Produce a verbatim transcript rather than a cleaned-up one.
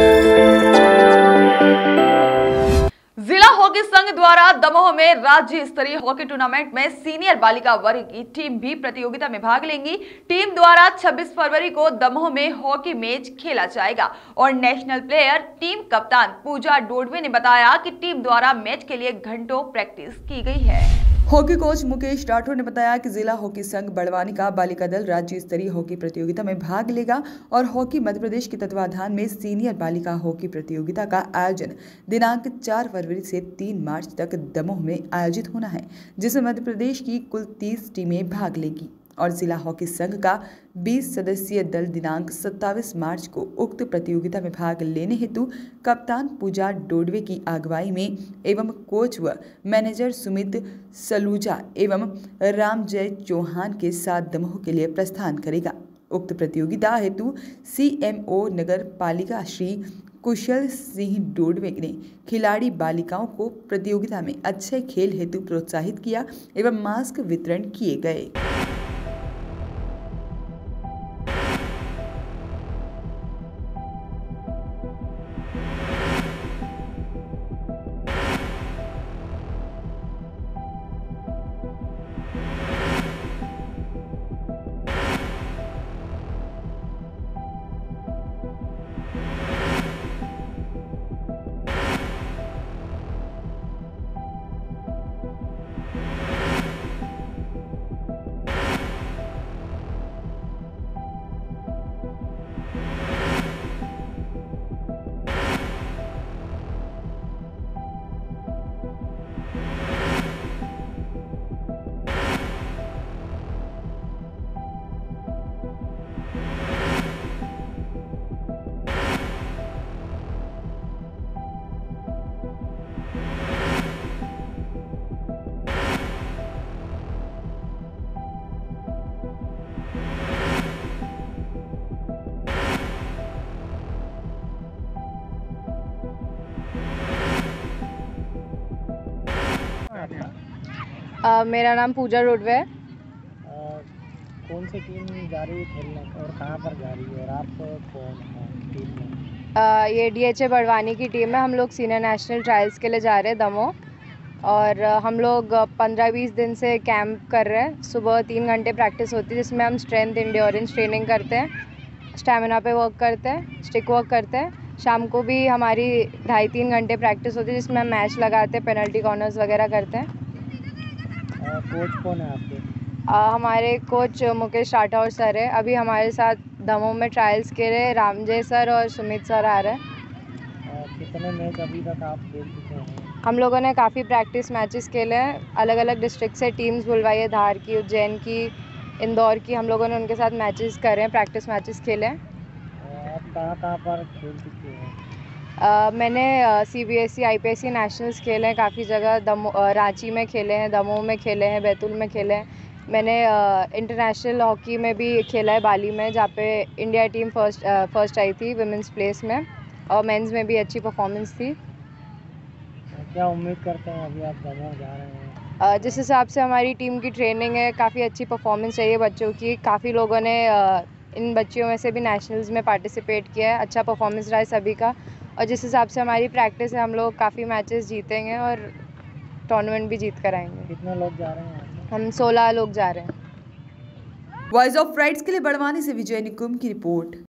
जिला हॉकी संघ द्वारा दमोह में राज्य स्तरीय हॉकी टूर्नामेंट में सीनियर बालिका वर्ग की टीम भी प्रतियोगिता में भाग लेंगी। टीम द्वारा छब्बीस फरवरी को दमोह में हॉकी मैच खेला जाएगा और नेशनल प्लेयर टीम कप्तान पूजा डोडवे ने बताया कि टीम द्वारा मैच के लिए घंटों प्रैक्टिस की गई है। हॉकी कोच मुकेश राठौर ने बताया कि जिला हॉकी संघ बड़वानी का बालिका दल राज्य स्तरीय हॉकी प्रतियोगिता में भाग लेगा और हॉकी मध्य प्रदेश के तत्वाधान में सीनियर बालिका हॉकी प्रतियोगिता का आयोजन दिनांक चार फरवरी से तीन मार्च तक दमोह में आयोजित होना है, जिसमें मध्य प्रदेश की कुल तीस टीमें भाग लेगी और जिला हॉकी संघ का बीस सदस्यीय दल दिनांक सत्ताईस मार्च को उक्त प्रतियोगिता में भाग लेने हेतु कप्तान पूजा डोडवे की अगुवाई में एवं कोच व मैनेजर सुमित सलूजा एवं रामजय चौहान के साथ दमोह के लिए प्रस्थान करेगा। उक्त प्रतियोगिता हेतु सीएमओ नगर पालिका श्री कुशल सिंह डोडवे ने खिलाड़ी बालिकाओं को प्रतियोगिता में अच्छे खेल हेतु प्रोत्साहित किया एवं मास्क वितरण किए गए। Uh, मेरा नाम पूजा डोडवे है। uh, कौन सी टीम जा रही है खेलने और कहाँ पर जा रही है और आप कौन हैं टीम में? uh, ये डीएचए बड़वानी की टीम है। हम लोग सीनियर नेशनल ट्रायल्स के लिए जा रहे हैं दमोह और uh, हम लोग पंद्रह बीस दिन से कैंप कर रहे हैं। सुबह तीन घंटे प्रैक्टिस होती है जिसमें हम स्ट्रेंथ एंड्योरेंस ट्रेनिंग करते हैं, स्टेमिना पे वर्क करते हैं, स्टिक वर्क करते हैं। शाम को भी हमारी ढाई तीन घंटे प्रैक्टिस होती है जिसमें हम मैच लगाते हैं, पेनल्टी कॉर्नर्स वगैरह करते हैं। कोच कौन है आपके? आ, हमारे कोच मुकेश राठौर सर है। अभी हमारे साथ दमोह में ट्रायल्स के लिए रामजय सर और सुमित सर आ रहे हैं। कितने मैच अभी तक आप खेल चुके हैं? हम लोगों ने काफ़ी प्रैक्टिस मैचेस खेले हैं। अलग अलग डिस्ट्रिक्ट से टीम्स बुलवाई है, धार की, उज्जैन की, इंदौर की। हम लोगों ने उनके साथ मैचेस करे हैं, प्रैक्टिस मैचेस खेले हैं। आप कहाँ कहाँ पर खेल चुके हैं? Uh, मैंने सीबीएसई आईपीएससी नेशनल्स खेले हैं काफ़ी जगह। दमोह uh, रांची में खेले हैं, दमोह में खेले हैं, बैतूल में खेले हैं। मैंने इंटरनेशनल uh, हॉकी में भी खेला है, बाली में, जहाँ पे इंडिया टीम फर्स्ट फर्स्ट आई थी विमेंस प्लेस में, और मेंस में भी अच्छी परफॉर्मेंस थी। क्या उम्मीद करते हैं अभी आप दमोह जा रहे हैं? uh, जिस हिसाब से हमारी टीम की ट्रेनिंग है, काफ़ी अच्छी परफॉर्मेंस चाहिए बच्चों की। काफ़ी लोगों ने uh, इन बच्चियों में से भी नेशनल्स में पार्टिसिपेट किया है, अच्छा परफॉर्मेंस रहा है सभी का। और जिस हिसाब से हमारी प्रैक्टिस है, हम लोग काफ़ी मैचेस जीतेंगे और टूर्नामेंट भी जीत कर आएंगे। कितने लोग जा रहे हैं? हम सोलह लोग जा रहे हैं। वॉइस ऑफ राइट्स के लिए बड़वानी से विजय निकुम की रिपोर्ट।